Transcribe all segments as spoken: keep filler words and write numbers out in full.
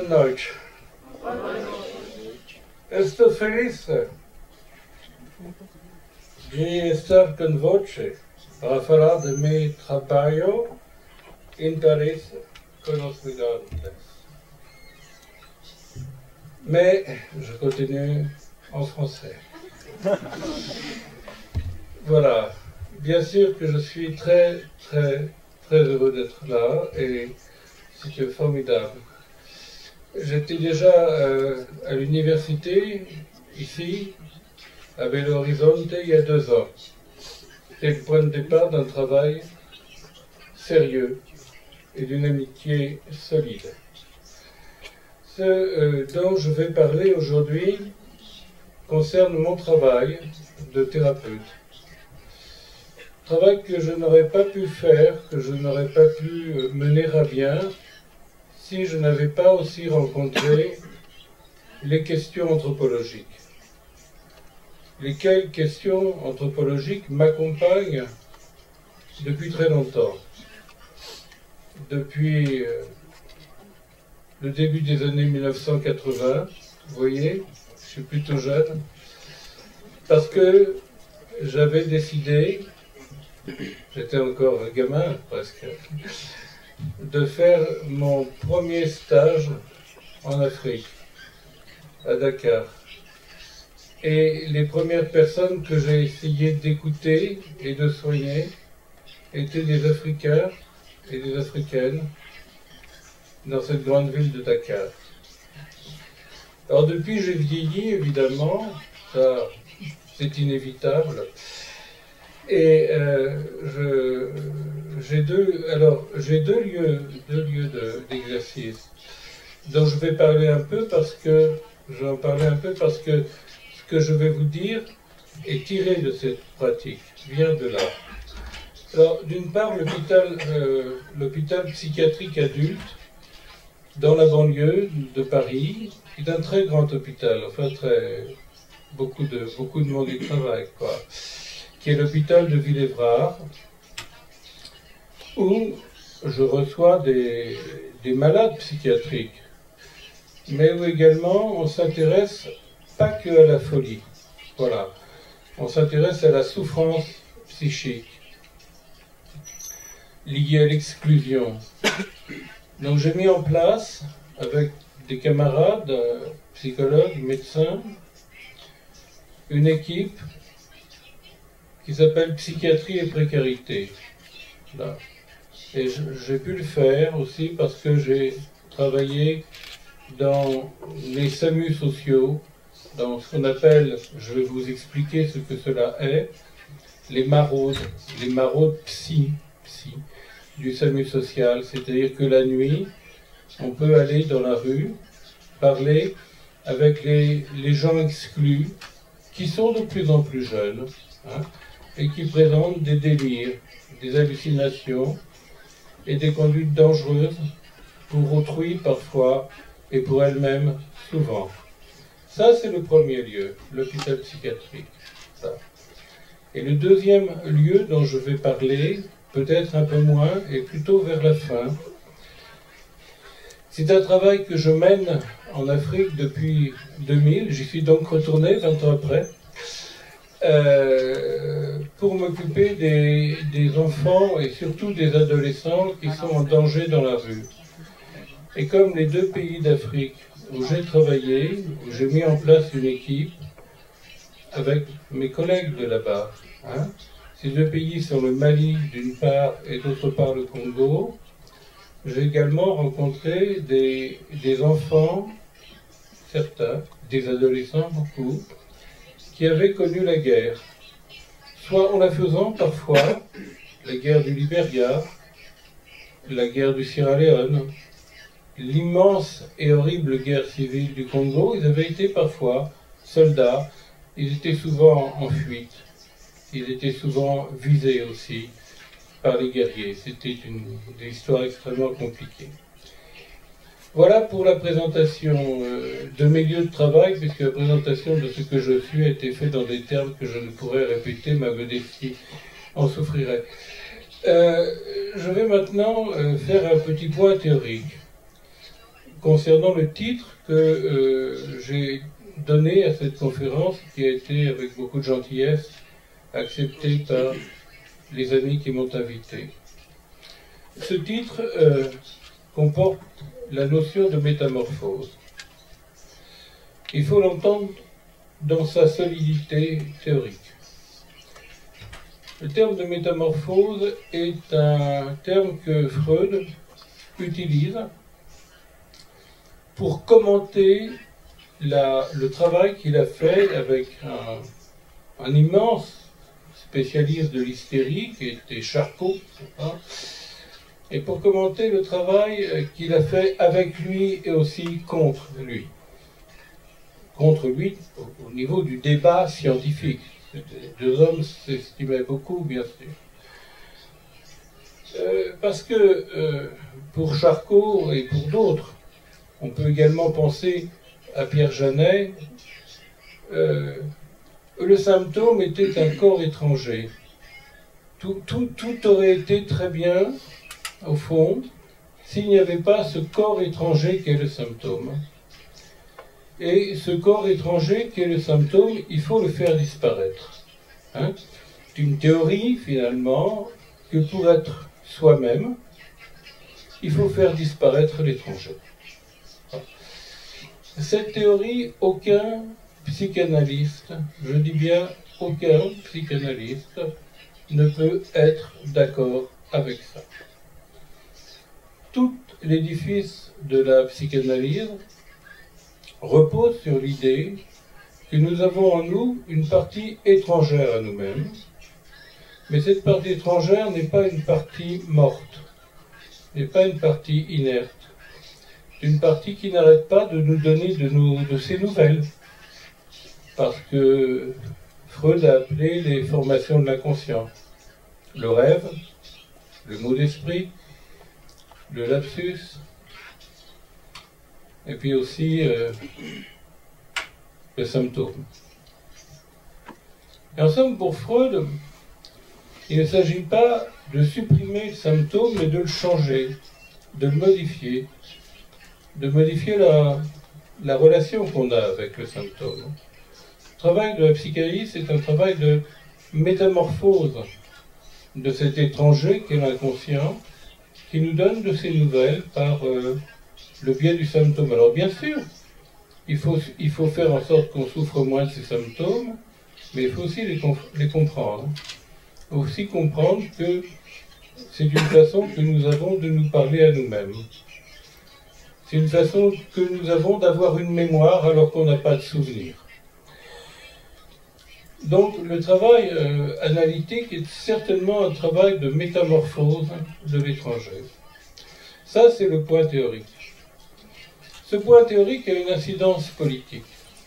in Deutsch. Estou feliz de estar com você para falar de meu trabalho, interesse com os migrantes. Mais je continue en français. Voilà. Bien sûr que je suis très, très, très heureux d'être là et c'est formidable. J'étais déjà euh, à l'université, ici, à Belo Horizonte, il y a deux ans. C'était le point de départ d'un travail sérieux et d'une amitié solide. Ce euh, dont je vais parler aujourd'hui concerne mon travail de thérapeute. Travail que je n'aurais pas pu faire, que je n'aurais pas pu mener à bien si je n'avais pas aussi rencontré les questions anthropologiques. Lesquelles questions anthropologiques m'accompagnent depuis très longtemps. Depuis euh, le début des années mille neuf cent quatre-vingts, vous voyez, je suis plutôt jeune, parce que j'avais décidé, j'étais encore un gamin presque, de faire mon premier stage en Afrique, à Dakar. Et les premières personnes que j'ai essayé d'écouter et de soigner étaient des Africains et des Africaines dans cette grande ville de Dakar. Alors depuis, j'ai vieilli, évidemment, ça c'est inévitable. Et euh, je, j'ai deux, alors j'ai deux lieux, deux lieux de, d'exercice dont je vais parler un peu parce que je vais en parler un peu parce que ce que je vais vous dire est tiré de cette pratique, vient de là. Alors d'une part, l'hôpital, euh, l'hôpital psychiatrique adulte dans la banlieue de Paris est un très grand hôpital, enfin très beaucoup de beaucoup de monde y travaille, quoi. Qui est l'hôpital de Villévrard, où je reçois des, des malades psychiatriques, mais où également on s'intéresse pas que à la folie, voilà, on s'intéresse à la souffrance psychique liée à l'exclusion. Donc j'ai mis en place, avec des camarades, psychologues, médecins, une équipe qui s'appelle Psychiatrie et Précarité. Là. Et j'ai pu le faire aussi parce que j'ai travaillé dans les SAMU sociaux, dans ce qu'on appelle, je vais vous expliquer ce que cela est, les maraudes, les maraudes psy, psy du SAMU social, c'est-à-dire que la nuit, on peut aller dans la rue, parler avec les, les gens exclus, qui sont de plus en plus jeunes, hein, et qui présentent des délires, des hallucinations et des conduites dangereuses pour autrui parfois et pour elles-mêmes souvent. Ça, c'est le premier lieu, l'hôpital psychiatrique. Ça. Et le deuxième lieu dont je vais parler, peut-être un peu moins, et plutôt vers la fin, c'est un travail que je mène en Afrique depuis deux mille, j'y suis donc retourné vingt ans après, Euh, pour m'occuper des, des enfants et surtout des adolescents qui sont en danger dans la rue. Et comme les deux pays d'Afrique où j'ai travaillé, où j'ai mis en place une équipe avec mes collègues de là-bas, hein, ces deux pays sont le Mali d'une part et d'autre part le Congo, j'ai également rencontré des, des enfants, certains, des adolescents beaucoup, qui avaient connu la guerre, soit en la faisant parfois, la guerre du Libéria, la guerre du Sierra Leone, l'immense et horrible guerre civile du Congo, ils avaient été parfois soldats, ils étaient souvent en fuite, ils étaient souvent visés aussi par les guerriers, c'était une, une histoire extrêmement compliquée. Voilà pour la présentation euh, de mes lieux de travail, puisque la présentation de ce que je suis a été faite dans des termes que je ne pourrais répéter, ma modestie en souffrirait. Euh, je vais maintenant euh, faire un petit point théorique. concernant le titre que euh, j'ai donné à cette conférence, qui a été, avec beaucoup de gentillesse, acceptée par les amis qui m'ont invité. Ce titre euh, comporte la notion de métamorphose. Il faut l'entendre dans sa solidité théorique. Le terme de métamorphose est un terme que Freud utilise pour commenter la, le travail qu'il a fait avec un, un immense spécialiste de l'hystérie qui était Charcot, hein, et pour commenter le travail qu'il a fait avec lui et aussi contre lui. Contre lui au, au niveau du débat scientifique. Les deux hommes s'estimaient beaucoup, bien sûr. Euh, parce que euh, pour Charcot et pour d'autres, on peut également penser à Pierre Janet, euh, le symptôme était un corps étranger. Tout, tout, tout aurait été très bien, au fond, s'il n'y avait pas ce corps étranger qu'est le symptôme. Et ce corps étranger qu'est le symptôme, il faut le faire disparaître. Hein? C'est une théorie, finalement, que pour être soi-même, il faut faire disparaître l'étranger. Cette théorie, aucun psychanalyste, je dis bien aucun psychanalyste, ne peut être d'accord avec ça. Tout l'édifice de la psychanalyse repose sur l'idée que nous avons en nous une partie étrangère à nous-mêmes, mais cette partie étrangère n'est pas une partie morte, n'est pas une partie inerte, c'est une partie qui n'arrête pas de nous donner de, nos, de ses nouvelles, parce que Freud a appelé les formations de l'inconscient, le rêve, le mot d'esprit, le lapsus, et puis aussi euh, le symptôme. Et en somme, pour Freud, il ne s'agit pas de supprimer le symptôme, mais de le changer, de le modifier, de modifier la, la relation qu'on a avec le symptôme. Le travail de la psychanalyse, c'est un travail de métamorphose de cet étranger qu'est l'inconscient, qui nous donne de ses nouvelles par euh, le biais du symptôme. Alors bien sûr, il faut, il faut faire en sorte qu'on souffre moins de ces symptômes, mais il faut aussi les, les comprendre. Il faut aussi comprendre que c'est une façon que nous avons de nous parler à nous-mêmes. C'est une façon que nous avons d'avoir une mémoire alors qu'on n'a pas de souvenir. Donc le travail euh, analytique est certainement un travail de métamorphose de l'étranger. Ça, c'est le point théorique. Ce point théorique a une incidence politique.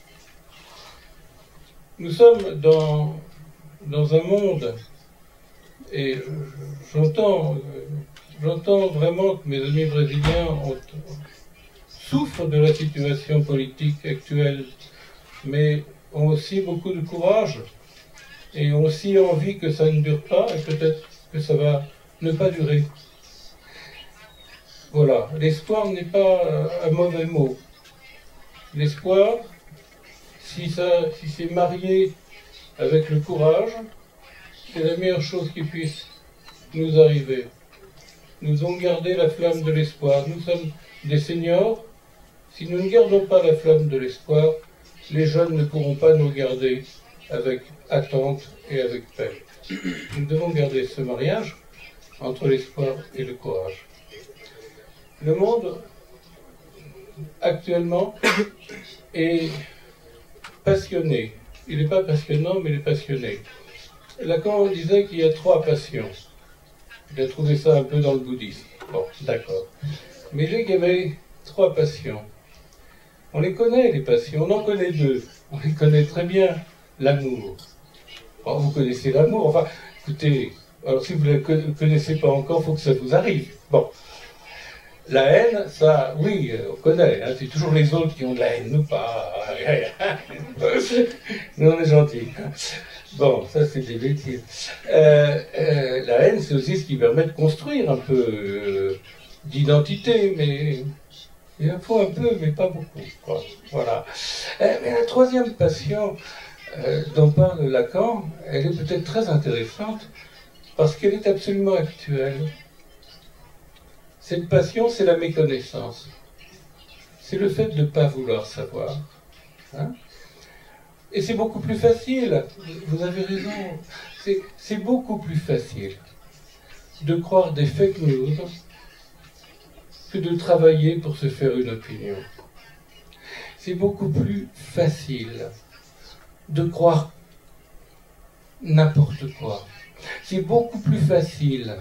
Nous sommes dans, dans un monde, et j'entends, j'entends vraiment que mes amis brésiliens ont, souffrent de la situation politique actuelle, mais ont aussi beaucoup de courage et ont aussi envie que ça ne dure pas et peut-être que ça va ne pas durer. Voilà, l'espoir n'est pas un mauvais mot. L'espoir, si, ça, si c'est marié avec le courage, c'est la meilleure chose qui puisse nous arriver. Nous devons garder la flamme de l'espoir. Nous sommes des seniors. Si nous ne gardons pas la flamme de l'espoir, les jeunes ne pourront pas nous garder avec attente et avec paix. Nous devons garder ce mariage entre l'espoir et le courage. Le monde, actuellement, est passionné. Il n'est pas passionnant, mais il est passionné. Lacan disait qu'il y a trois passions. Il a trouvé ça un peu dans le bouddhisme. Bon, d'accord. Mais il y avait trois passions. On les connaît, les passions. On en connaît deux. On les connaît très bien. L'amour. Oh, vous connaissez l'amour. Enfin, écoutez, alors si vous ne le connaissez pas encore, il faut que ça vous arrive. Bon. La haine, ça, oui, on connaît. Hein, c'est toujours les autres qui ont de la haine, nous pas. Nous, on est gentils. Bon, ça, c'est des bêtises. Euh, euh, la haine, c'est aussi ce qui permet de construire un peu euh, d'identité, mais Il en faut un peu, mais pas beaucoup, quoi. Voilà. Mais la troisième passion euh, dont parle Lacan, elle est peut-être très intéressante parce qu'elle est absolument actuelle. Cette passion, c'est la méconnaissance. C'est le fait de ne pas vouloir savoir. Hein? Et c'est beaucoup plus facile, vous avez raison, c'est beaucoup plus facile de croire des fake news que de travailler pour se faire une opinion. C'est beaucoup plus facile de croire n'importe quoi. C'est beaucoup plus facile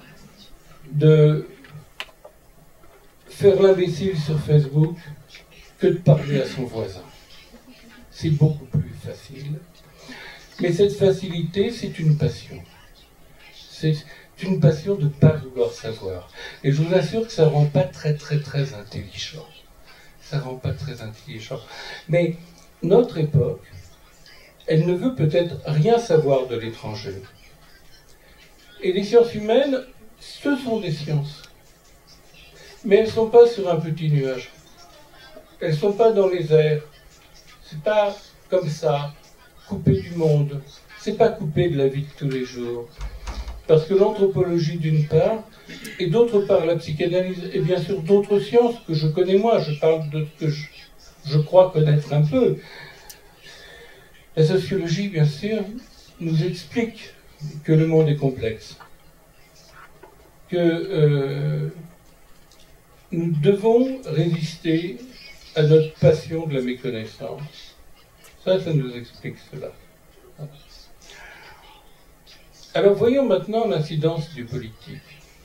de faire l'imbécile sur Facebook que de parler à son voisin. C'est beaucoup plus facile. Mais cette facilité, c'est une passion. C'est une passion de ne pas vouloir savoir. Et je vous assure que ça ne rend pas très très très intelligent. Ça ne rend pas très intelligent. Mais notre époque, elle ne veut peut-être rien savoir de l'étranger. Et les sciences humaines, ce sont des sciences. Mais elles ne sont pas sur un petit nuage. Elles ne sont pas dans les airs. C'est pas comme ça, coupé du monde. C'est pas coupé de la vie de tous les jours. Parce que l'anthropologie d'une part, et d'autre part la psychanalyse, et bien sûr d'autres sciences que je connais moi, je parle de ce que je, je crois connaître un peu. La sociologie, bien sûr, nous explique que le monde est complexe. Que euh, nous devons résister à notre passion de la méconnaissance. Ça, ça nous explique cela. Alors voyons maintenant l'incidence du politique.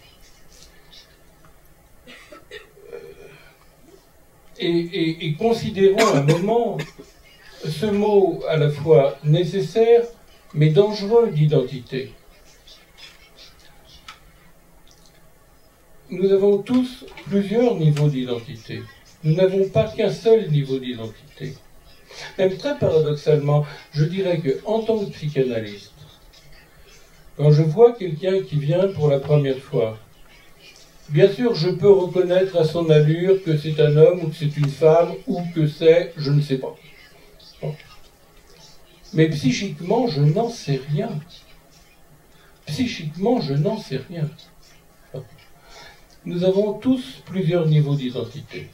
Et, et, et considérons un moment ce mot à la fois nécessaire mais dangereux d'identité. Nous avons tous plusieurs niveaux d'identité. Nous n'avons pas qu'un seul niveau d'identité. Même très paradoxalement, je dirais qu'en tant que psychanalyste, quand je vois quelqu'un qui vient pour la première fois, bien sûr, je peux reconnaître à son allure que c'est un homme ou que c'est une femme ou que c'est, je ne sais pas. Bon. Mais psychiquement, je n'en sais rien. Psychiquement, je n'en sais rien. Nous avons tous plusieurs niveaux d'identité.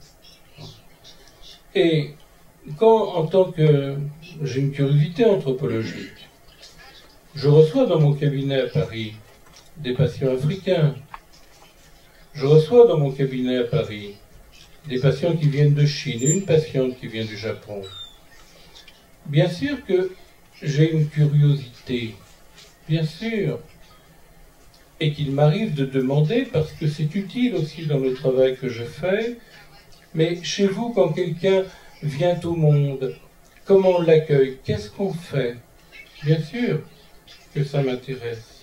Et quand, en tant que j'ai une curiosité anthropologique, je reçois dans mon cabinet à Paris des patients africains. Je reçois dans mon cabinet à Paris des patients qui viennent de Chine et une patiente qui vient du Japon. Bien sûr que j'ai une curiosité, bien sûr, et qu'il m'arrive de demander, parce que c'est utile aussi dans le travail que je fais, mais chez vous, quand quelqu'un vient au monde, comment on l'accueille? Qu'est-ce qu'on fait? Bien sûr que ça m'intéresse.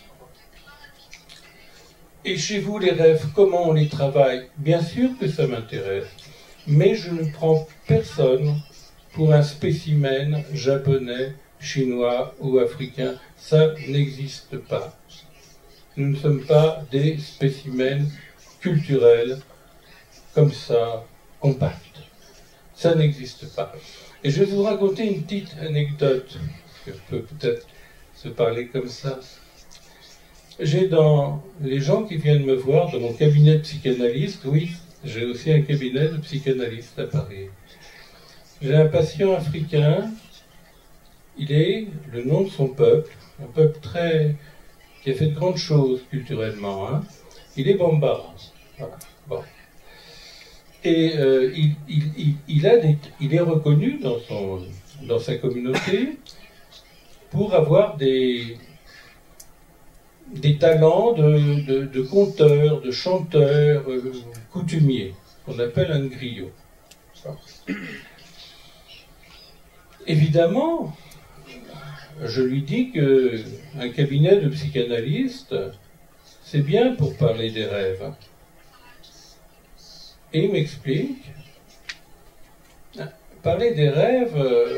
Et chez vous, les rêves, comment on les travaille? Bien sûr que ça m'intéresse. Mais je ne prends personne pour un spécimen japonais, chinois ou africain. Ça n'existe pas. Nous ne sommes pas des spécimens culturels comme ça, compacts. Ça n'existe pas. Et je vais vous raconter une petite anecdote, que je peux peut-être se parler comme ça. J'ai dans les gens qui viennent me voir dans mon cabinet de psychanalyste, oui, j'ai aussi un cabinet de psychanalyste à Paris. J'ai un patient africain, il est le nom de son peuple, un peuple très qui a fait de grandes choses culturellement. Hein. Il est Bambara. Voilà. Bon. Et euh, il, il, il, il, a des, il est reconnu dans, son, dans sa communauté pour avoir des, des talents de, de, de conteur, de chanteur, euh, coutumier, qu'on appelle un griot. Évidemment, je lui dis qu'un cabinet de psychanalyste, c'est bien pour parler des rêves. Et il m'explique, parler des rêves,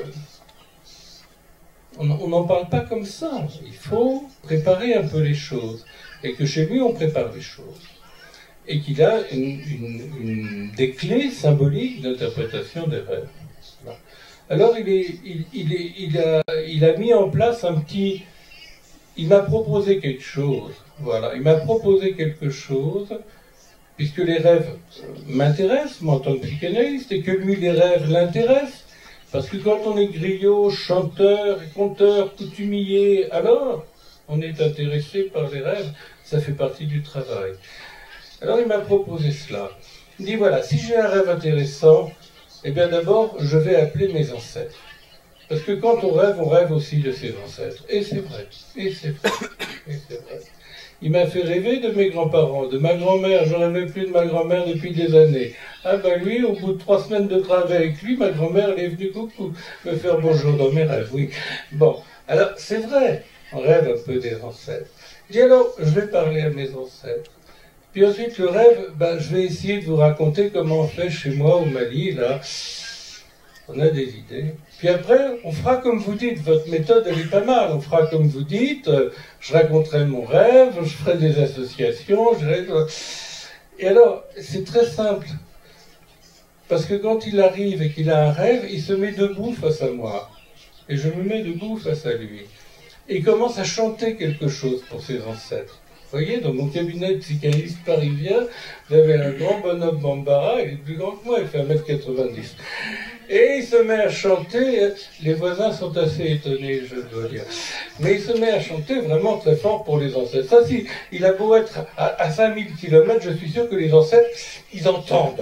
on n'en parle pas comme ça. Il faut préparer un peu les choses. Et que chez lui, on prépare les choses. et qu'il a une, une, une, des clés symboliques d'interprétation des rêves. Voilà. Alors il, est, il, il, est, il, a, il a mis en place un petit... Il m'a proposé quelque chose, voilà, il m'a proposé quelque chose, puisque les rêves m'intéressent, moi en tant que psychanalyste, et que lui, les rêves l'intéressent, parce que quand on est griot, chanteur, conteur, coutumier, alors on est intéressé par les rêves, ça fait partie du travail. Alors il m'a proposé cela. Il dit, voilà, si j'ai un rêve intéressant, eh bien d'abord, je vais appeler mes ancêtres. Parce que quand on rêve, on rêve aussi de ses ancêtres. Et c'est vrai, et c'est vrai, et c'est vrai. Il m'a fait rêver de mes grands-parents, de ma grand-mère. Je rêvais plus de ma grand-mère depuis des années. Ah ben lui, au bout de trois semaines de travail avec lui, ma grand-mère, elle est venue coucou me faire bonjour dans mes rêves, oui. Bon, alors c'est vrai, on rêve un peu des ancêtres. Je dis alors, je vais parler à mes ancêtres. Puis ensuite, le rêve, ben, je vais essayer de vous raconter comment on fait chez moi au Mali, là. On a des idées. Puis après, on fera comme vous dites. Votre méthode, elle est pas mal. On fera comme vous dites. Euh, je raconterai mon rêve, je ferai des associations. Je... Et alors, c'est très simple. Parce que quand il arrive et qu'il a un rêve, il se met debout face à moi. Et je me mets debout face à lui. Et il commence à chanter quelque chose pour ses ancêtres. Vous voyez, dans mon cabinet de psychanalyste parisien, j'avais un grand bonhomme Bambara, il est plus grand que moi, il fait un mètre quatre-vingt-dix. Et il se met à chanter, les voisins sont assez étonnés, je dois dire. Mais il se met à chanter vraiment très fort pour les ancêtres. Ça, si, il a beau être à, à cinq mille kilomètres, je suis sûr que les ancêtres, ils entendent.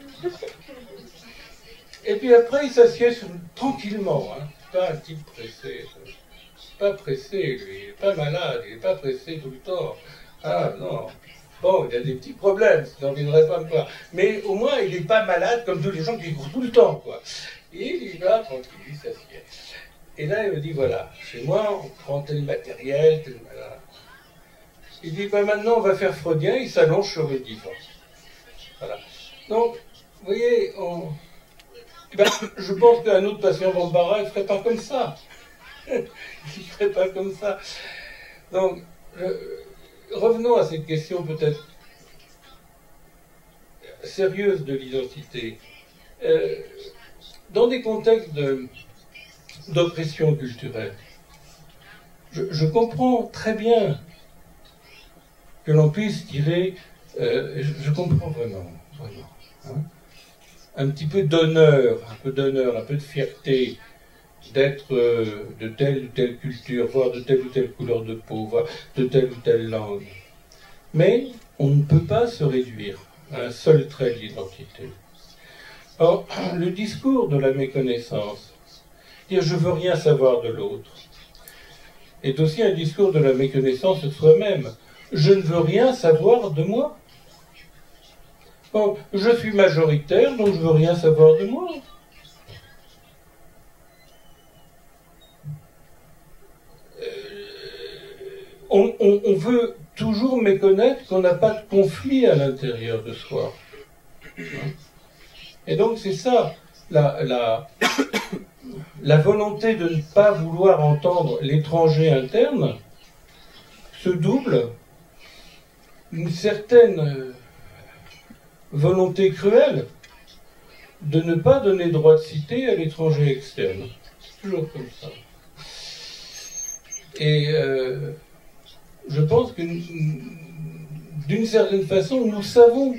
Et puis après, il s'assied sur, tranquillement, hein, pas un type pressé. Pas pressé, lui, il n'est pas malade, il n'est pas pressé tout le temps. Ah non, bon, il a des petits problèmes, sinon il ne viendrait pas me voir. Mais au moins, il n'est pas malade comme tous les gens qui courent tout le temps, quoi. Et il y va tranquille, il s'assied. Et là, il me dit, voilà, chez moi, on prend tel matériel, tel... Voilà. Il dit, ben maintenant, on va faire freudien, il s'allonge sur le divan. Voilà. Donc, vous voyez, on... ben, je pense qu'un autre patient Bambara, il ne ferait pas comme ça. Il ne ferait pas comme ça. Donc, euh, revenons à cette question peut-être sérieuse de l'identité. Euh, dans des contextes de, d'oppression culturelle, je, je comprends très bien que l'on puisse tirer, euh, je, je comprends vraiment, vraiment, hein, un petit peu d'honneur, un peu d'honneur, un peu de fierté, d'être euh, de telle ou telle culture, voire de telle ou telle couleur de peau, voire de telle ou telle langue. Mais on ne peut pas se réduire à un seul trait d'identité. Or, le discours de la méconnaissance, dire je veux rien savoir de l'autre, est aussi un discours de la méconnaissance de soi-même. Je ne veux rien savoir de moi. Bon, je suis majoritaire, donc je veux rien savoir de moi. On, on, on veut toujours méconnaître qu'on n'a pas de conflit à l'intérieur de soi. Et donc c'est ça, la, la, la volonté de ne pas vouloir entendre l'étranger interne se double une certaine volonté cruelle de ne pas donner droit de cité à l'étranger externe. C'est toujours comme ça. Et euh, je pense que d'une certaine façon, nous savons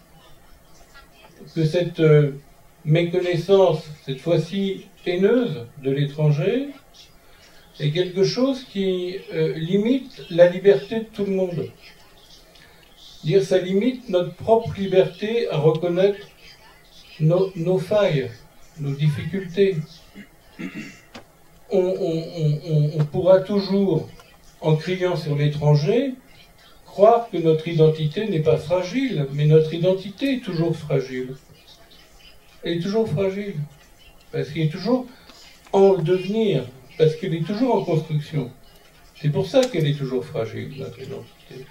que cette euh, méconnaissance, cette fois-ci haineuse de l'étranger, est quelque chose qui euh, limite la liberté de tout le monde. Dire ça limite notre propre liberté à reconnaître nos, nos failles, nos difficultés. On, on, on, on pourra toujours, en criant sur l'étranger, croire que notre identité n'est pas fragile, mais notre identité est toujours fragile. Elle est toujours fragile, parce qu'elle est toujours en devenir, parce qu'elle est toujours en construction. C'est pour ça qu'elle est toujours fragile, notre identité.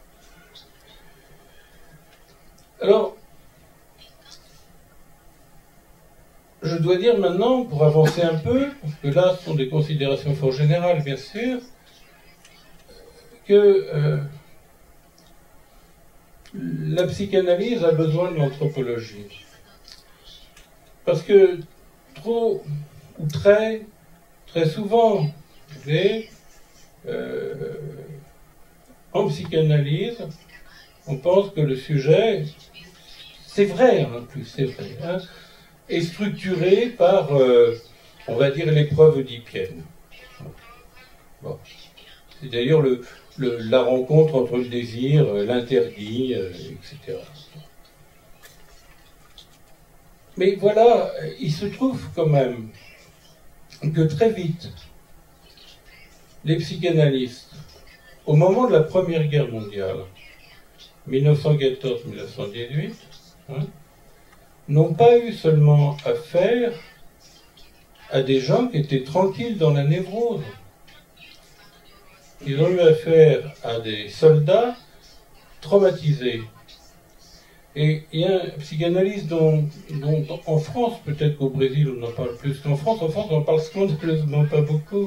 Alors, je dois dire maintenant, pour avancer un peu, parce que là, ce sont des considérations fort générales, bien sûr, que euh, la psychanalyse a besoin de l'anthropologie. Parce que trop ou très, très souvent, vous voyez, euh, en psychanalyse, on pense que le sujet, c'est vrai en plus, c'est vrai, hein, est structuré par, euh, on va dire, l'épreuve oedipienne. Bon. C'est d'ailleurs le, le, la rencontre entre le désir, l'interdit, euh, et cetera. Mais voilà, il se trouve quand même que très vite, les psychanalystes, au moment de la Première Guerre mondiale, mille neuf cent quatorze mille neuf cent dix-huit, hein, n'ont pas eu seulement affaire à des gens qui étaient tranquilles dans la névrose. Ils ont eu affaire à des soldats traumatisés. Et il y a un psychanalyste dont, dont en France, peut-être qu'au Brésil on en parle plus qu'en France, en France on en parle scandaleusement pas beaucoup,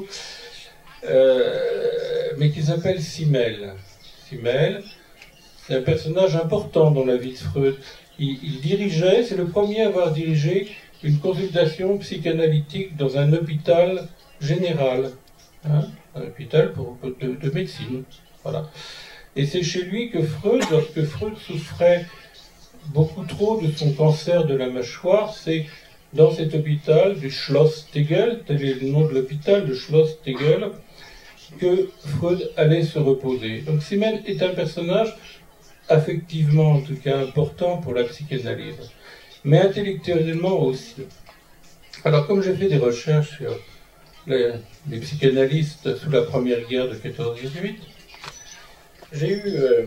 euh, mais qui s'appelle Simmel. Simmel, c'est un personnage important dans la vie de Freud. Il, il dirigeait, c'est le premier à avoir dirigé une consultation psychanalytique dans un hôpital général, hein, un hôpital pour, de, de médecine. Voilà. Et c'est chez lui que Freud, lorsque Freud souffrait beaucoup trop de son cancer de la mâchoire, c'est dans cet hôpital du Schloss Tegel, tel est le nom de l'hôpital, le Schloss Tegel, que Freud allait se reposer. Donc Simmel est un personnage affectivement en tout cas important pour la psychanalyse, mais intellectuellement aussi. Alors comme j'ai fait des recherches sur les, les psychanalystes sous la Première Guerre de quatorze dix-huit, j'ai eu, euh,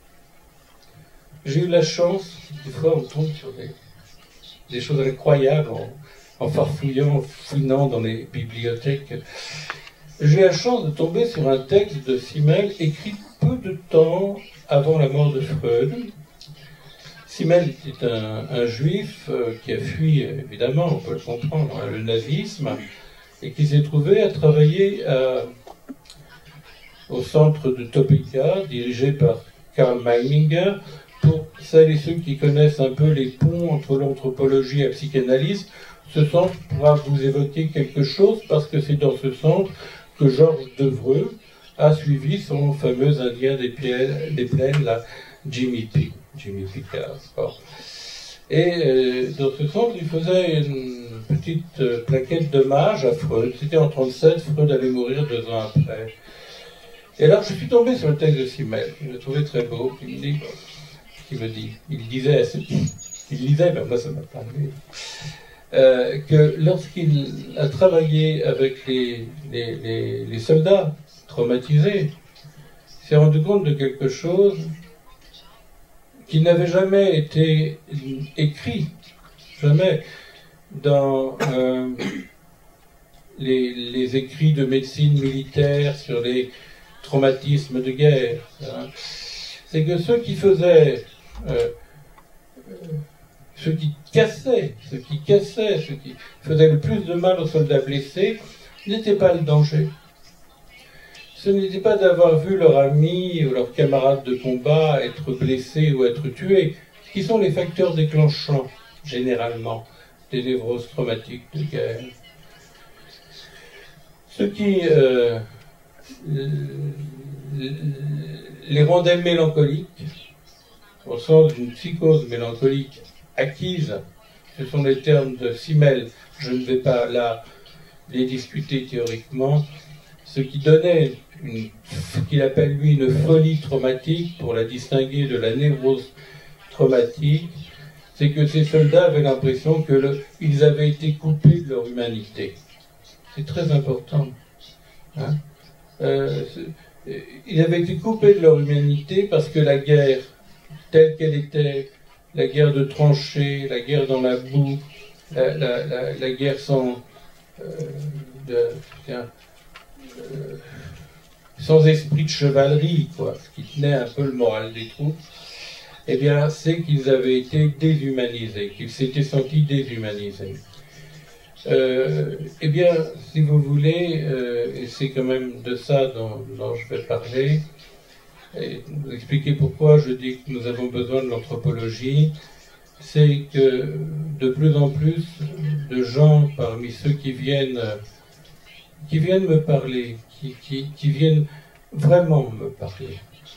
j'ai eu la chance, des fois on tombe sur des, des choses incroyables en, en farfouillant, en fouinant dans les bibliothèques. J'ai eu la chance de tomber sur un texte de Simmel écrit peu de temps avant la mort de Freud. Simmel était un, un juif euh, qui a fui, évidemment, on peut le comprendre, hein, le nazisme, et qui s'est trouvé à travailler à, au centre de Topeka, dirigé par Karl Meininger. Pour celles et ceux qui connaissent un peu les ponts entre l'anthropologie et la psychanalyse, ce centre pourra vous évoquer quelque chose, parce que c'est dans ce centre que Georges Devreux a suivi son fameux Indien des plaines, des plaines là, Jimmy P. Jimmy Picasso. Bon. Et euh, dans ce centre, il faisait une petite euh, plaquette d'hommage à Freud. C'était en trente-sept, Freud allait mourir deux ans après. Et alors, je suis tombé sur le texte de Simmel. Je l'ai trouvé très beau. Il me dit, il me dit, il disait, il disait, ben moi ça m'a parlé, euh, que lorsqu'il a travaillé avec les, les, les, les soldats traumatisés, il s'est rendu compte de quelque chose qui n'avait jamais été écrit, jamais, dans euh, les, les écrits de médecine militaire sur les traumatismes de guerre. Hein. C'est que ceux qui faisaient, euh, euh, ceux qui cassaient, ceux qui cassaient, ceux qui faisaient le plus de mal aux soldats blessés, n'étaient pas le danger. Ce n'était pas d'avoir vu leur ami ou leur camarade de combat être blessé ou être tué, qui sont les facteurs déclenchants, généralement, des névroses traumatiques de guerre. Ce qui euh, les rendait mélancoliques, au sens d'une psychose mélancolique acquise, ce sont les termes de Simmel, je ne vais pas là les discuter théoriquement, ce qui donnait une, ce qu'il appelle lui une folie traumatique, pour la distinguer de la névrose traumatique, c'est que ces soldats avaient l'impression qu'ils avaient été coupés de leur humanité. C'est très important. Hein euh, ils avaient été coupés de leur humanité parce que la guerre, telle qu'elle était, la guerre de tranchées, la guerre dans la boue, la, la, la, la guerre sans, euh, de, tiens, euh, sans esprit de chevalerie, quoi, ce qui tenait un peu le moral des troupes, eh bien, c'est qu'ils avaient été déshumanisés, qu'ils s'étaient sentis déshumanisés. Euh, eh bien, si vous voulez, euh, et c'est quand même de ça dont, dont je vais parler, Et vous expliquer pourquoi je dis que nous avons besoin de l'anthropologie, c'est que de plus en plus de gens parmi ceux qui viennent, qui viennent me parler, qui, qui, qui viennent vraiment me parler,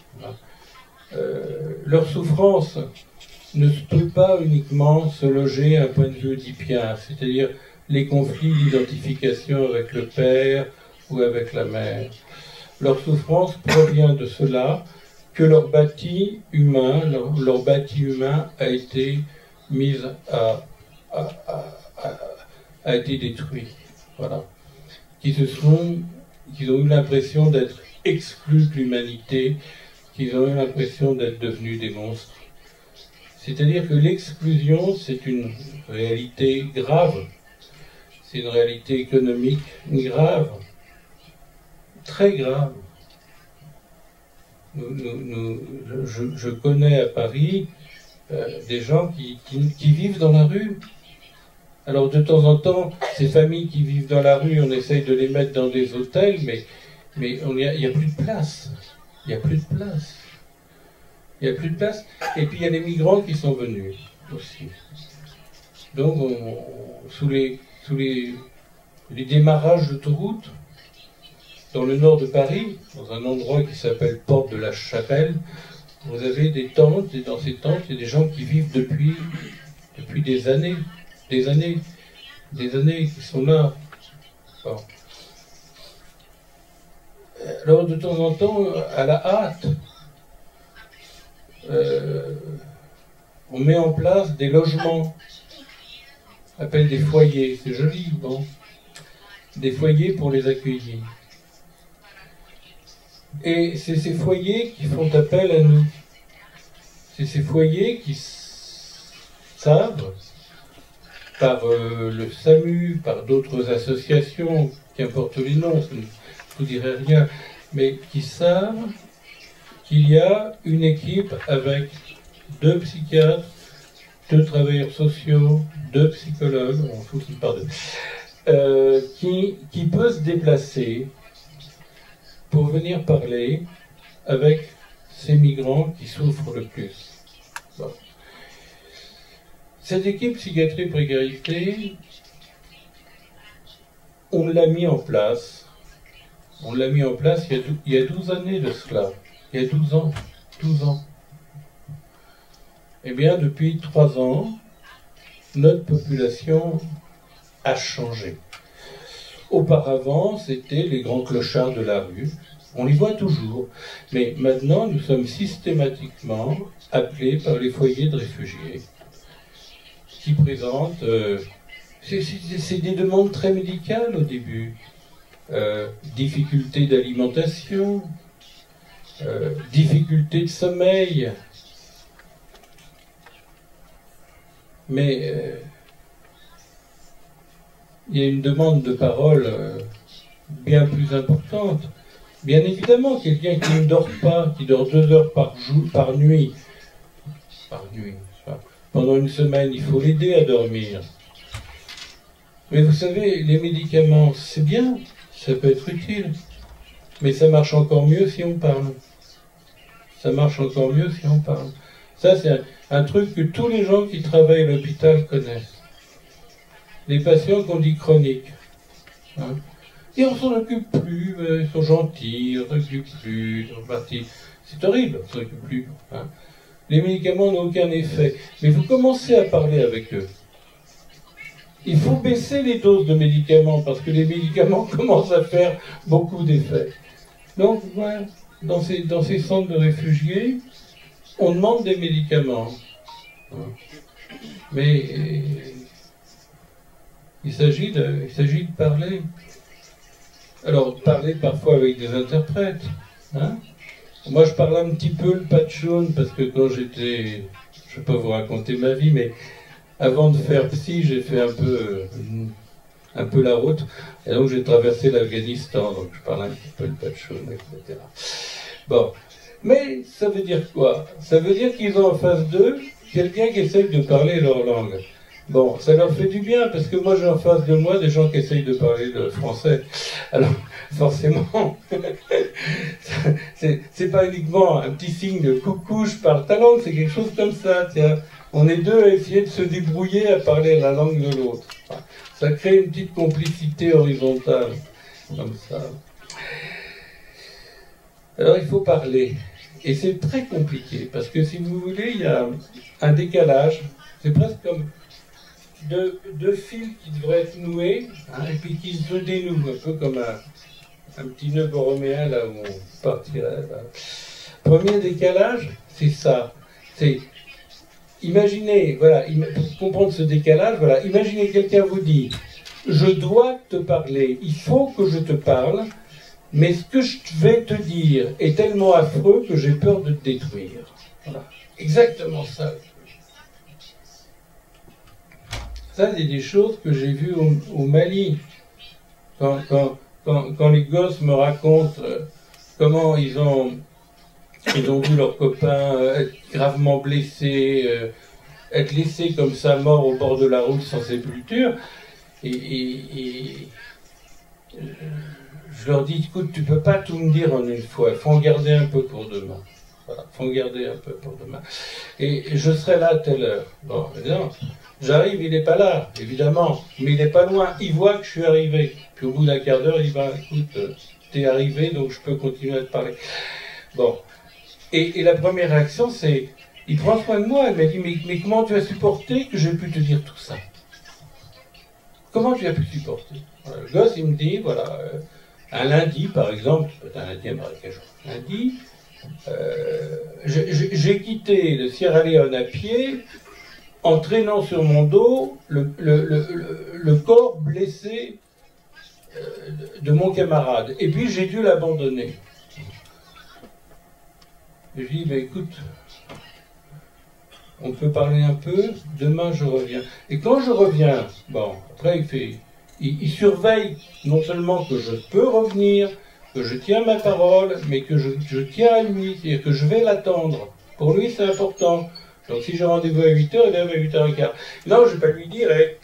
euh, leur souffrance ne peut pas uniquement se loger à un point de vue oedipien, c'est-à-dire les conflits d'identification avec le père ou avec la mère. Leur souffrance provient de cela que leur bâti humain, leur, leur bâti humain a été mis à, à, à, à, a été détruit. Voilà. Qui se sont, qu'ils ont eu l'impression d'être exclus de l'humanité, qu'ils ont eu l'impression d'être devenus des monstres. C'est-à-dire que l'exclusion, c'est une réalité grave. C'est une réalité économique grave, très grave. Nous, nous, nous, je, je connais à Paris euh, des gens qui, qui, qui vivent dans la rue. Alors de temps en temps, ces familles qui vivent dans la rue, on essaye de les mettre dans des hôtels, mais mais il n'y a, y a plus de place. Il n'y a plus de place. Il n'y a plus de place. Et puis il y a les migrants qui sont venus aussi. Donc on, sous les sous les, les démarrages d'autoroute, dans le nord de Paris, dans un endroit qui s'appelle Porte de la Chapelle, vous avez des tentes, et dans ces tentes, il y a des gens qui vivent depuis, depuis des années, des années, des années qui sont là. Bon. Alors de temps en temps, à la hâte, euh, on met en place des logements, on appelle des foyers, c'est joli, bon, des foyers pour les accueillir. Et c'est ces foyers qui font appel à nous. C'est ces foyers qui savent, par euh, le SAMU, par d'autres associations, qu'importe les noms, ça ne vous dirait rien, mais qui savent qu'il y a une équipe avec deux psychiatres, deux travailleurs sociaux, deux psychologues, on fout une part de, euh, qui, qui peut se déplacer pour venir parler avec ces migrants qui souffrent le plus. Bon. Cette équipe psychiatrie précarité, on l'a mis en place. On l'a mis en place il y, a dou- il y a douze années de cela. Il y a douze ans. douze ans. Eh bien, depuis trois ans, notre population a changé. Auparavant, c'était les grands clochards de la rue. On les voit toujours. Mais maintenant, nous sommes systématiquement appelés par les foyers de réfugiés qui présentent... Euh, c'est, c'est, c'est des demandes très médicales au début. Euh, difficultés d'alimentation, euh, difficultés de sommeil. Mais... Euh, il y a une demande de parole euh, bien plus importante. Bien évidemment, quelqu'un qui ne dort pas, qui dort deux heures par jour, par nuit, par nuit, pendant une semaine, il faut l'aider à dormir. Mais vous savez, les médicaments, c'est bien, ça peut être utile, mais ça marche encore mieux si on parle. Ça marche encore mieux si on parle. Ça, c'est un, un truc que tous les gens qui travaillent à l'hôpital connaissent. Les patients qu'on dit chroniques. Hein. Et on s'en occupe plus, ils sont gentils, on s'en occupe plus, ils sont partis. C'est horrible, on s'en occupe plus. Hein. Les médicaments n'ont aucun effet. Mais vous commencez à parler avec eux. Il faut baisser les doses de médicaments, parce que les médicaments commencent à faire beaucoup d'effets. Donc, ouais, dans ces, dans ces centres de réfugiés, on demande des médicaments. Hein. Mais... Il s'agit de, il s'agit de parler. Alors, parler parfois avec des interprètes. Hein. Moi, je parle un petit peu le patchoun, parce que quand j'étais... Je ne vais pas vous raconter ma vie, mais avant de faire psy, j'ai fait un peu, un peu la route. Et donc, j'ai traversé l'Afghanistan, donc je parle un petit peu le patchoun, et cetera. Bon. Mais ça veut dire quoi? Ça veut dire qu'ils ont en face d'eux quelqu'un qui essaye de parler leur langue. Bon, ça leur fait du bien, parce que moi j'ai en face de moi des gens qui essayent de parler le français. Alors, forcément, c'est, c'est pas uniquement un petit signe de coucou, je parle ta langue, c'est quelque chose comme ça, tiens. On est deux à essayer de se débrouiller à parler la langue de l'autre. Ça crée une petite complicité horizontale, comme ça. Alors il faut parler. Et c'est très compliqué, parce que si vous voulez, il y a un décalage. C'est presque comme deux, deux fils qui devraient être noués, hein, et puis qui se dénouent, un peu comme un, un petit nœud borroméen, là où on partirait. Là. Premier décalage, c'est ça. C'est, imaginez, voilà, pour comprendre ce décalage, voilà, imaginez quelqu'un vous dit, je dois te parler, il faut que je te parle, mais ce que je vais te dire est tellement affreux que j'ai peur de te détruire. Voilà. Exactement ça. Ça, c'est des choses que j'ai vues au, au Mali. Quand, quand, quand, quand les gosses me racontent euh, comment ils ont, ils ont vu leurs copains euh, être gravement blessés, euh, être laissés comme ça, morts au bord de la route sans sépulture, et, et, et euh, je leur dis, écoute, tu peux pas tout me dire en une fois, il faut en garder un peu pour demain. Voilà, il faut en garder un peu pour demain. Et, et je serai là à telle heure. Bon, évidemment, j'arrive, il n'est pas là, évidemment, mais il n'est pas loin, il voit que je suis arrivé. Puis au bout d'un quart d'heure, il dit, bah, écoute, euh, t'es arrivé, donc je peux continuer à te parler. Bon. Et, et la première réaction, c'est, il prend soin de moi, il m'a dit, mais, mais comment tu as supporté que j'ai pu te dire tout ça? Comment tu as pu supporter? Voilà, le gosse, il me dit, voilà, euh, un lundi, par exemple, peut-être un lundi à Marrakech, lundi, euh, j'ai quitté le Sierra Leone à pied en traînant sur mon dos le, le, le, le, le corps blessé euh, de mon camarade. Et puis j'ai dû l'abandonner. Je lui dis, bah, écoute, on peut parler un peu, demain je reviens. Et quand je reviens, bon, après il fait, il, il surveille non seulement que je peux revenir, que je tiens ma parole, mais que je, je tiens à lui, c'est-à-dire que je vais l'attendre. Pour lui, c'est important. Donc si j'ai rendez-vous à huit heures, il arrive à huit heures quinze. Non, je ne vais pas lui dire, eh.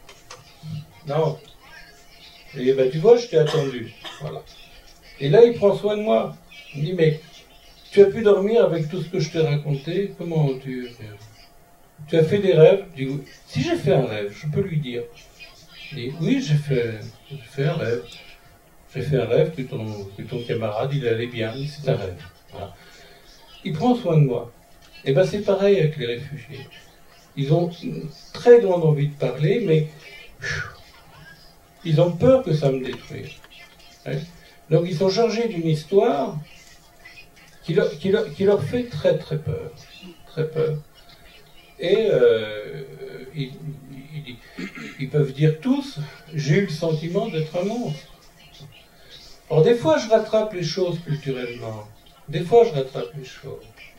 Non. Et ben, tu vois, je t'ai attendu. Voilà. Et là, il prend soin de moi. Il me dit, mais tu as pu dormir avec tout ce que je t'ai raconté? Comment tu... Tu as fait des rêves? Je dis, oui. Si j'ai fait un rêve, je peux lui dire. Il dit, oui, j'ai fait, j'ai fait un rêve. J'ai fait un rêve que ton, que ton camarade, il allait bien, c'est un rêve. Voilà. Il prend soin de moi. Et bien c'est pareil avec les réfugiés. Ils ont une très grande envie de parler, mais ils ont peur que ça me détruise. Ouais. Donc ils sont chargés d'une histoire qui leur, qui, leur, qui leur fait très très peur. Très peur. Et euh, ils, ils, ils peuvent dire tous, j'ai eu le sentiment d'être un monstre. Alors des fois je rattrape les choses culturellement, des fois je rattrape les choses.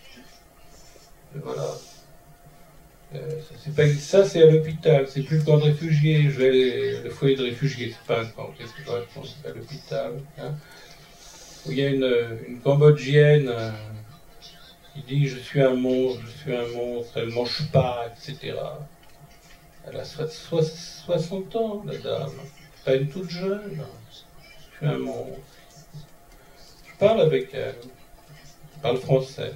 Et voilà. Euh, ça c'est pas, ça c'est à l'hôpital, c'est plus le camp de réfugiés, je vais aller, le foyer de réfugiés, c'est pas un camp, qu'est-ce que je raconte, c'est à l'hôpital. Hein, où il y a une, une Cambodgienne euh, qui dit je suis un monstre, je suis un monstre, elle mange pas, et cetera. Elle a soixante ans, la dame, pas une toute jeune. Je suis un monstre. Je parle avec elle, je parle français.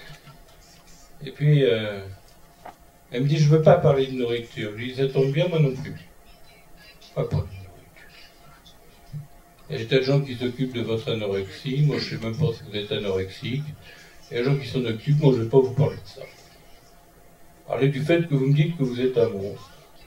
Et puis, euh, elle me dit, je ne veux pas parler de nourriture. Je lui dis, ça tombe bien, moi non plus. Pas parler de nourriture. Il y a des tas de gens qui s'occupent de votre anorexie. Moi, je ne sais même pas si vous êtes anorexique. Il y a des gens qui s'en occupent. Moi, je ne vais pas vous parler de ça. Parlez du fait que vous me dites que vous êtes un monstre.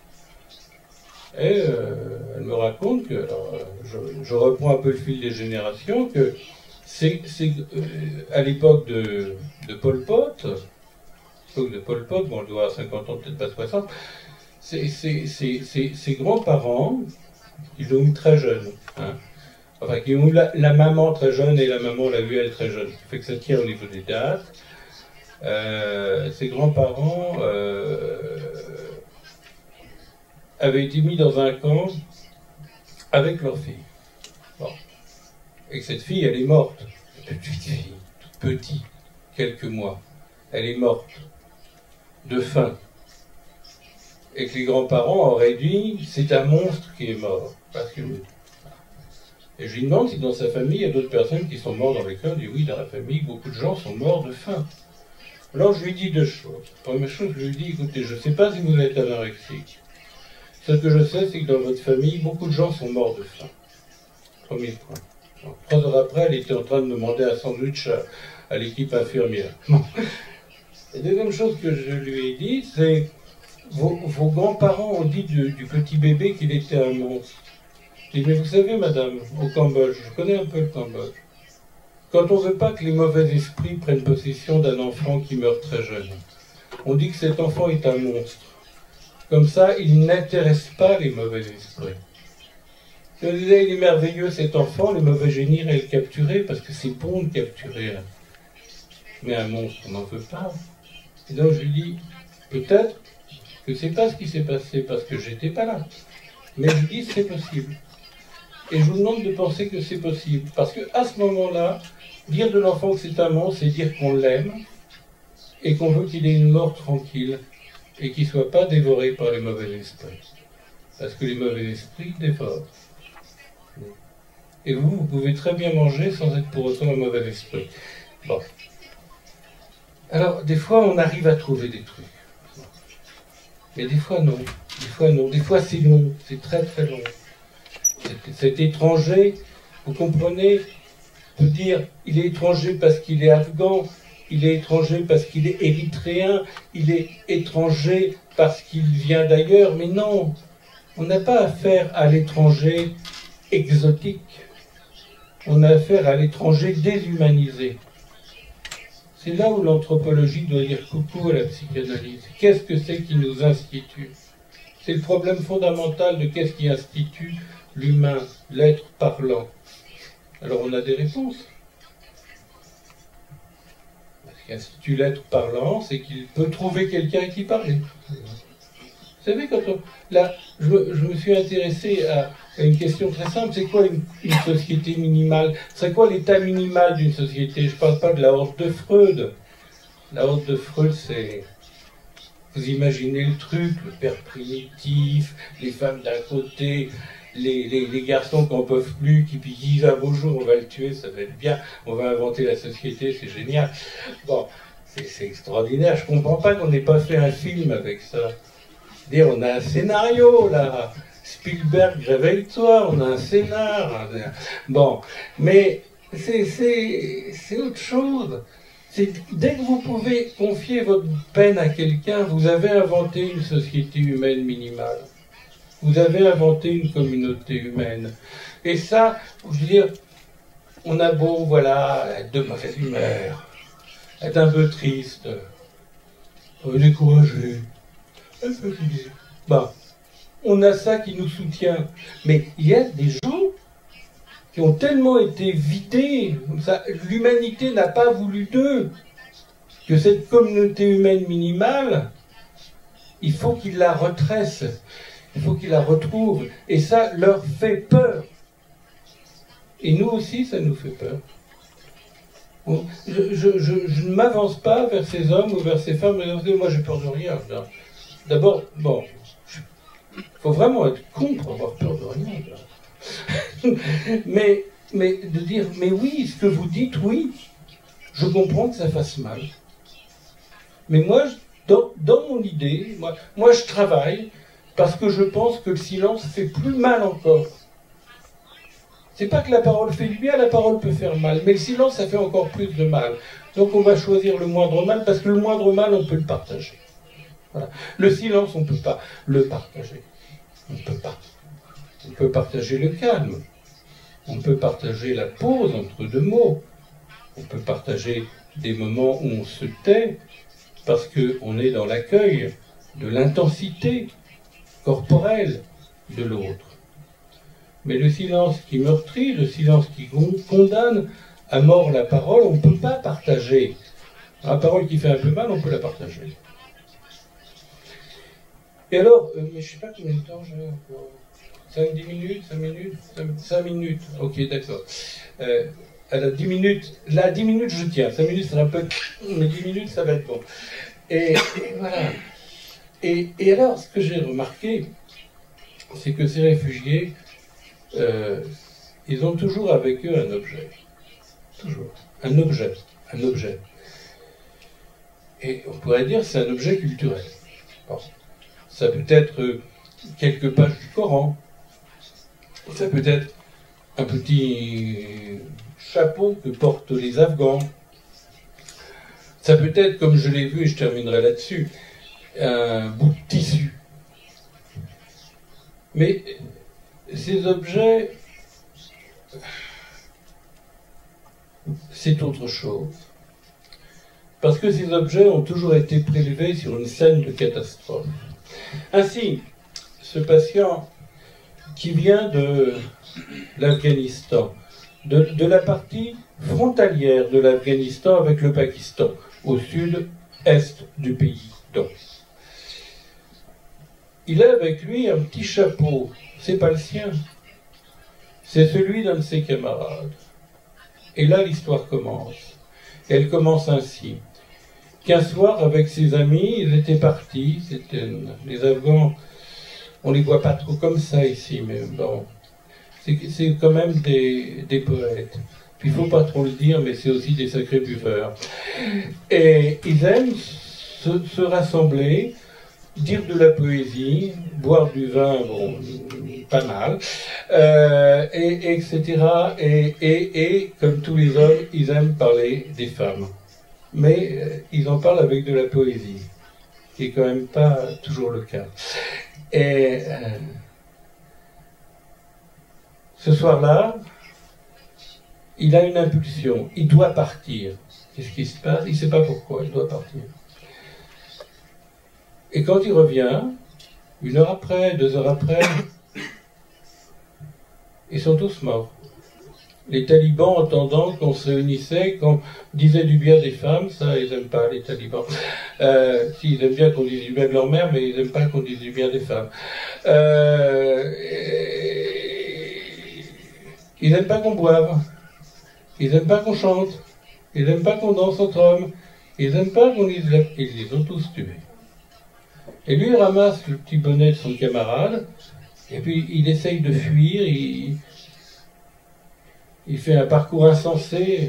Et euh, elle me raconte que, alors, je, je reprends un peu le fil des générations, que c'est, c'est euh, à l'époque de, de Pol Pot, de Pol Pot, bon, on doit avoir cinquante ans, peut-être pas soixante, ses, ses, ses, ses, ses grands-parents, ils l'ont eu très jeune. Hein. Enfin, ils ont eu la, la maman très jeune et la maman l'a vu elle très jeune. Ça fait que ça tient au niveau des dates. Euh, ses grands-parents euh, avaient été mis dans un camp avec leur fille. Bon. Et que cette fille, elle est morte. Une petite fille, toute petite, quelques mois. Elle est morte. De faim. et que les grands-parents auraient dit « c'est un monstre qui est mort ». Parce que... Et je lui demande si dans sa famille, il y a d'autres personnes qui sont mortes dans l'école. Il dit « oui, dans la famille, beaucoup de gens sont morts de faim ». Alors je lui dis deux choses. Première chose, je lui dis « écoutez, je ne sais pas si vous êtes anorexique. Ce que je sais, c'est que dans votre famille, beaucoup de gens sont morts de faim. » Premier point. Alors, trois heures après, elle était en train de demander un sandwich à, à l'équipe infirmière. Bon. La deuxième chose que je lui ai dit, c'est vos, vos grands-parents ont dit du, du petit bébé qu'il était un monstre. Je dis, mais vous savez, madame, au Cambodge, je connais un peu le Cambodge, quand on ne veut pas que les mauvais esprits prennent possession d'un enfant qui meurt très jeune, on dit que cet enfant est un monstre. Comme ça, il n'intéresse pas les mauvais esprits. Je disais, il est merveilleux cet enfant, les mauvais génies iraient le capturer, parce que c'est bon de capturer un. Mais un monstre, on n'en veut pas. Et donc je lui dis, peut-être que c'est pas ce qui s'est passé, parce que j'étais pas là. Mais je dis, c'est possible. Et je vous demande de penser que c'est possible. Parce qu'à ce moment-là, dire de l'enfant que c'est un monstre, c'est dire qu'on l'aime, et qu'on veut qu'il ait une mort tranquille, et qu'il ne soit pas dévoré par les mauvais esprits. Parce que les mauvais esprits dévorent. Et vous, vous pouvez très bien manger sans être pour autant un mauvais esprit. Bon. Alors, des fois, on arrive à trouver des trucs. Mais des fois, non. Des fois, non. Des fois, c'est long. C'est très, très long. Cet étranger, vous comprenez, peut dire, il est étranger parce qu'il est afghan, il est étranger parce qu'il est érythréen, il est étranger parce qu'il vient d'ailleurs, mais non, on n'a pas affaire à l'étranger exotique, on a affaire à l'étranger déshumanisé. C'est là où l'anthropologie doit dire coucou à la psychanalyse. Qu'est-ce que c'est qui nous institue? C'est le problème fondamental de qu'est-ce qui institue l'humain, l'être parlant. Alors on a des réponses. Ce qui institue l'être parlant, c'est qu'il peut trouver quelqu'un à qui parler. Vous savez, quand on... Là, je me, je me suis intéressé à, à une question très simple, c'est quoi une, une société minimale? C'est quoi l'état minimal d'une société? Je ne parle pas de la horde de Freud. La horde de Freud, c'est... Vous imaginez le truc, le père primitif, les femmes d'un côté, les, les, les garçons qui n'en peuvent plus, qui disent un beau jour on va le tuer, ça va être bien, on va inventer la société, c'est génial. Bon, c'est extraordinaire, je ne comprends pas qu'on n'ait pas fait un film avec ça. Dire, on a un scénario là, Spielberg, réveille-toi, on a un scénar. Bon, mais c'est autre chose. Dès que vous pouvez confier votre peine à quelqu'un, vous avez inventé une société humaine minimale. Vous avez inventé une communauté humaine. Et ça, je veux dire, on a beau, voilà, être de mauvaise humeur, être un peu triste, découragé, fatigué. Ben, on a ça qui nous soutient. Mais il y a des gens qui ont tellement été vidés, comme ça, l'humanité n'a pas voulu d'eux, que cette communauté humaine minimale, il faut qu'ils la retracent, il faut qu'ils la retrouvent, et ça leur fait peur. Et nous aussi, ça nous fait peur. Bon, je, je, je, je ne m'avance pas vers ces hommes ou vers ces femmes, moi j'ai peur de rien. D'abord, bon, il faut vraiment être con pour avoir peur de rien. mais, mais de dire, mais oui, ce que vous dites, oui, je comprends que ça fasse mal. Mais moi, dans, dans mon idée, moi, moi je travaille parce que je pense que le silence fait plus mal encore. C'est pas que la parole fait du bien, la parole peut faire mal, mais le silence, ça fait encore plus de mal. Donc on va choisir le moindre mal, parce que le moindre mal, on peut le partager. Voilà. Le silence, on ne peut pas le partager. On ne peut pas. On peut partager le calme. On peut partager la pause entre deux mots. On peut partager des moments où on se tait parce qu'on est dans l'accueil de l'intensité corporelle de l'autre. Mais le silence qui meurtrit, le silence qui condamne à mort la parole, on ne peut pas partager. La parole qui fait un peu mal, on peut la partager. Et alors, euh, mais je ne sais pas combien de temps j'ai encore. cinq, dix minutes, cinq minutes, cinq minutes, ok, d'accord. Euh, alors, dix minutes, là, dix minutes, je tiens. cinq minutes, ça va un peu... Mais dix minutes, ça va être bon. Et, et voilà. et, et alors, ce que j'ai remarqué, c'est que ces réfugiés, euh, ils ont toujours avec eux un objet. Toujours. Un objet. Un objet. Et on pourrait dire que c'est un objet culturel. Bon. Ça peut être quelques pages du Coran. Ça peut être un petit chapeau que portent les Afghans. Ça peut être, comme je l'ai vu, et je terminerai là-dessus, un bout de tissu. Mais ces objets, c'est autre chose. Parce que ces objets ont toujours été prélevés sur une scène de catastrophe. Ainsi, ce patient qui vient de l'Afghanistan, de, de la partie frontalière de l'Afghanistan avec le Pakistan, au sud-est du pays, donc. Il a avec lui un petit chapeau, c'est pas le sien, c'est celui d'un de ses camarades. Et là, l'histoire commence. Elle commence ainsi. Qu'un soir, avec ses amis, ils étaient partis, c'était les Afghans, on les voit pas trop comme ça ici, mais bon, c'est quand même des, des poètes. Puis il faut pas trop le dire, mais c'est aussi des sacrés buveurs. Et ils aiment se, se rassembler, dire de la poésie, boire du vin, bon, pas mal, euh, et, etc. Et, et, et, comme tous les hommes, ils aiment parler des femmes. Mais euh, ils en parlent avec de la poésie, qui est quand même pas toujours le cas. Et euh, ce soir-là, il a une impulsion, il doit partir. Qu'est-ce qui se passe? Il ne sait pas pourquoi, il doit partir. Et quand il revient, une heure après, deux heures après, ils sont tous morts. Les talibans, entendant qu'on se réunissait, qu'on disait du bien des femmes, ça, ils n'aiment pas, les talibans. Euh, si, ils aiment bien qu'on dise du bien de leur mère, mais ils n'aiment pas qu'on dise du bien des femmes. Euh, ils n'aiment pas qu'on boive. Ils n'aiment pas qu'on chante. Ils n'aiment pas qu'on danse entre hommes. Ils n'aiment pas qu'on dise... Ils les ont tous tués. Et lui, il ramasse le petit bonnet de son camarade, et puis il essaye de fuir, il... Il fait un parcours insensé.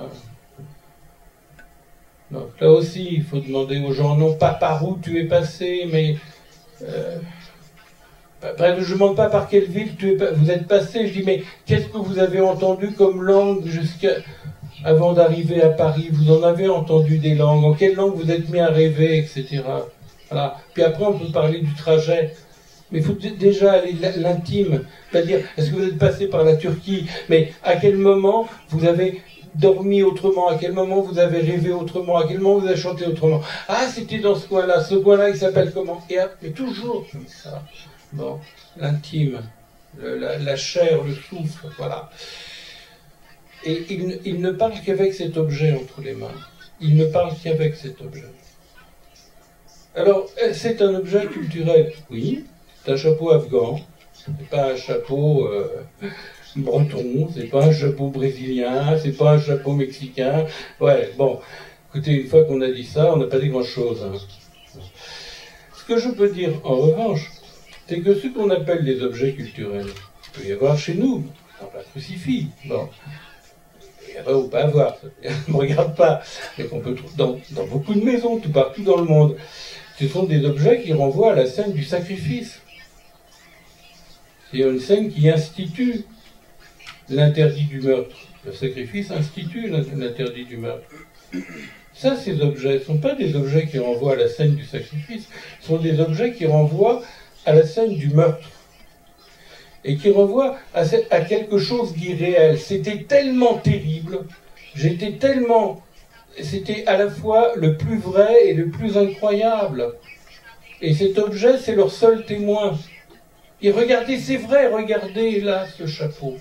Donc là aussi, il faut demander aux gens, non pas par où tu es passé, mais... Euh, bref, je ne demande pas par quelle ville tu es, vous êtes passé. Je dis, mais qu'est-ce que vous avez entendu comme langue jusqu'à avant d'arriver à Paris? Vous en avez entendu des langues. En quelle langue vous êtes mis à rêver, et cetera. Voilà. Puis après, on peut parler du trajet. Mais il faut déjà aller l'intime, c'est-à-dire, est-ce que vous êtes passé par la Turquie, mais à quel moment vous avez dormi autrement, à quel moment vous avez rêvé autrement, à quel moment vous avez chanté autrement. Ah, c'était dans ce coin-là, ce coin-là, il s'appelle comment? Et, et toujours comme ça. Bon, l'intime, la, la chair, le souffle, voilà. Et il, il ne parle qu'avec cet objet entre les mains. Il ne parle qu'avec cet objet. Alors, c'est un objet culturel, oui. C'est un chapeau afghan, c'est pas un chapeau euh, breton, c'est pas un chapeau brésilien, c'est pas un chapeau mexicain. Ouais, bon, écoutez, une fois qu'on a dit ça, on n'a pas dit grand-chose. Hein. Ce que je peux dire, en revanche, c'est que ce qu'on appelle les objets culturels, il peut y avoir chez nous, dans la crucifix, bon, il y avoir ou pas avoir, ça ne me regarde pas, mais qu'on peut trouver dans, dans beaucoup de maisons, tout partout dans le monde. Ce sont des objets qui renvoient à la scène du sacrifice. C'est une scène qui institue l'interdit du meurtre. Le sacrifice institue l'interdit du meurtre. Ça, ces objets ne sont pas des objets qui renvoient à la scène du sacrifice, ce sont des objets qui renvoient à la scène du meurtre. Et qui renvoient à, à quelque chose d'irréel. C'était tellement terrible, j'étais tellement... C'était à la fois le plus vrai et le plus incroyable. Et cet objet, c'est leur seul témoin. Et regardez, c'est vrai, regardez là ce chapeau.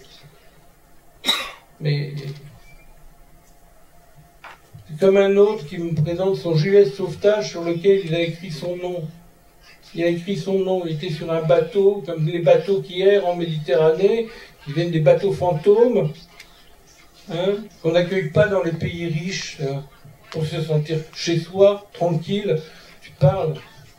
Mais c'est comme un autre qui me présente son gilet de sauvetage sur lequel il a écrit son nom. Il a écrit son nom, il était sur un bateau, comme les bateaux qui errent en Méditerranée, qui viennent des bateaux fantômes, hein, qu'on n'accueille pas dans les pays riches, hein, pour se sentir chez soi, tranquille. Tu parles,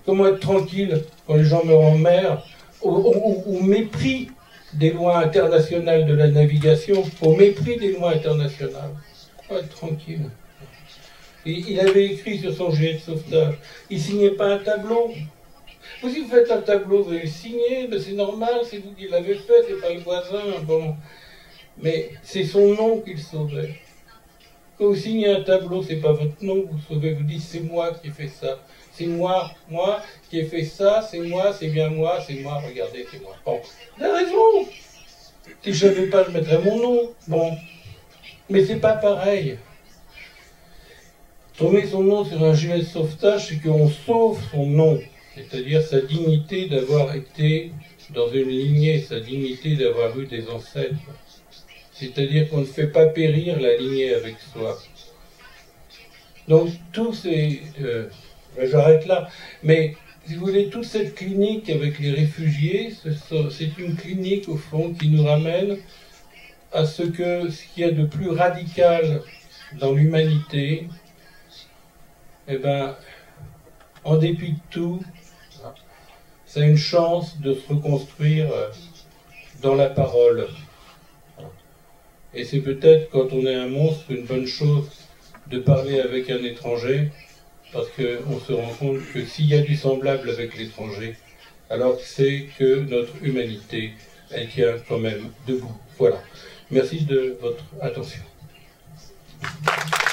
Comment être tranquille quand les gens meurent en mer, au, au, au mépris des lois internationales de la navigation, au mépris des lois internationales? Comment être tranquille? Et il avait écrit sur son gilet de sauvetage, il signait pas un tableau. Vous, si vous faites un tableau, vous allez le signer, ben c'est normal, c'est vous qui l'avez fait, c'est pas le voisin, bon. Mais c'est son nom qu'il sauvait. Quand vous signez un tableau, c'est pas votre nom que vous sauvez, vous dites c'est moi qui ai fait ça. C'est moi, moi qui ai fait ça, c'est moi, c'est bien moi, c'est moi, regardez, c'est moi. Bon, vous avez raison. Si je ne savais pas, je mettrais mon nom. Bon. Mais c'est pas pareil. Trouver son nom sur un gilet de sauvetage, c'est qu'on sauve son nom. C'est-à-dire sa dignité d'avoir été dans une lignée, sa dignité d'avoir eu des ancêtres. C'est-à-dire qu'on ne fait pas périr la lignée avec soi. Donc, tous ces... Euh, j'arrête là. Mais, si vous voulez, toute cette clinique avec les réfugiés, c'est une clinique, au fond, qui nous ramène à ce que ce qu'il y a de plus radical dans l'humanité, eh ben, en dépit de tout, ça a une chance de se reconstruire dans la parole. Et c'est peut-être, quand on est un monstre, une bonne chose de parler avec un étranger, parce qu'on se rend compte que s'il y a du semblable avec l'étranger, alors c'est que notre humanité, elle tient quand même debout. Voilà. Merci de votre attention.